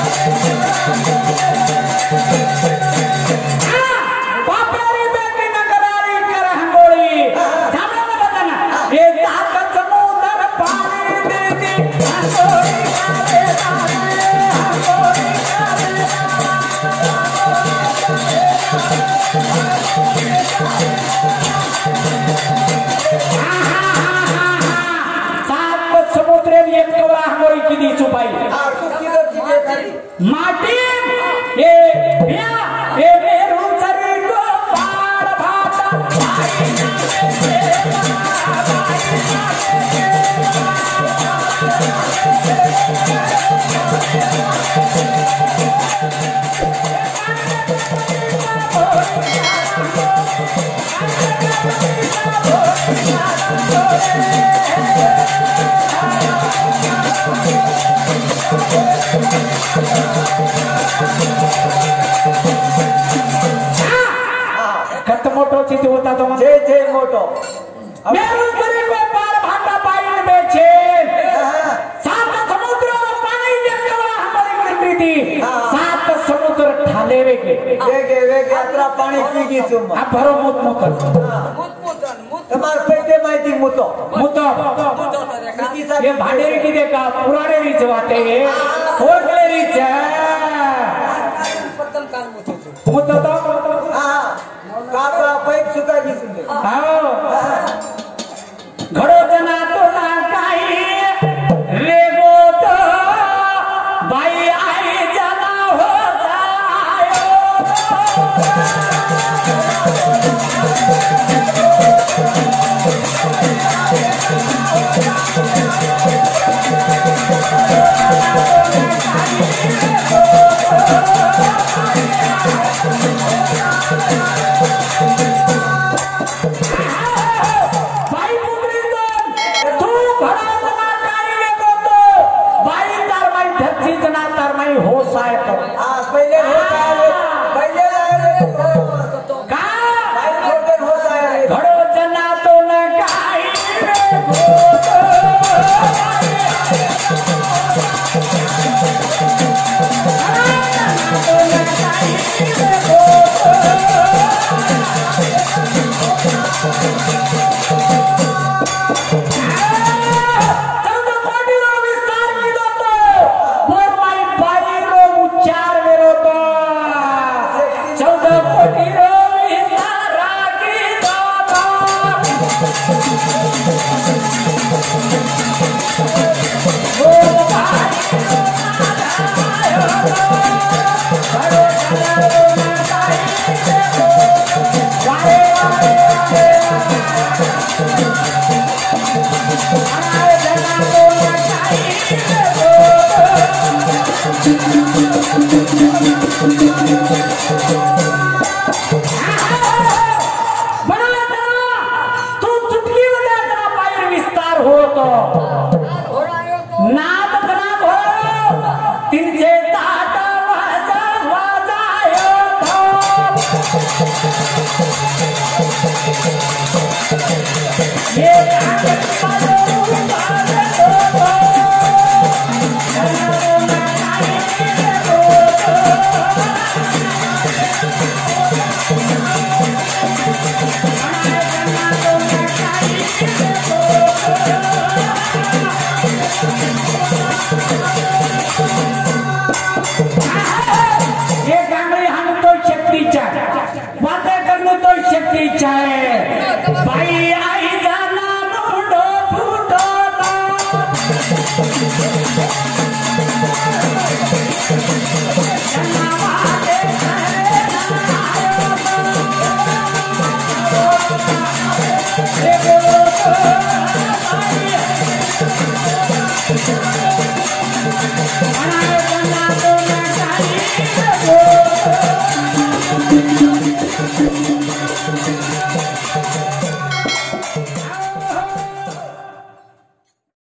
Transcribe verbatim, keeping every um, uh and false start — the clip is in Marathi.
माटी ये या ये मेरू चरी को पार भाता कत मोटो चित होता तो जे जे मोटो मेरू चरी को पार भाता पाइन बेचे सात समुद्र पानी जगवा हमारी कंट्री थी सात समुद्र ठाले वेगे वेगे वेगे अतरा पानी पीगी तुम आ भरो मुत मुत मुत मुत तमार पेटे माहिती मुतो मुतो ये भाडेरी की देखा पुराने रीच वाते ओरले रीच पतन काल मुतो मुतो तो हां कापरा पैप सुका की सुंदर हां घडो जना तो ना काही रे गो तो बाई आई जना हो जायो Thank you.